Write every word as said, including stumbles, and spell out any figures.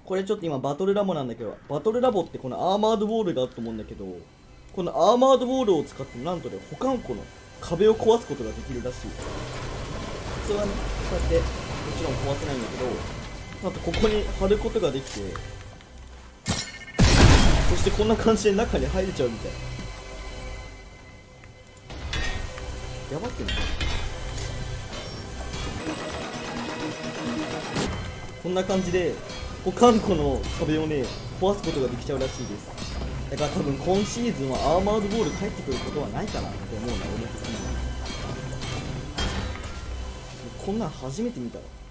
これちょっと今バトルラボなんだけど、バトルラボってこのアーマードウォールがあると思うんだけど、このアーマードウォールを使ってなんとね、保管庫の壁を壊すことができるらしい。普通はね、こうやってもちろん壊せないんだけど、なんとここに貼ることができて、そしてこんな感じで中に入れちゃうみたい。やばくない？こんな感じで保管庫の壁をね壊すことができちゃうらしいです。だから多分今シーズンはアーマードボール帰ってくることはないかなって思うな、俺的には。こんなん初めて見たわ。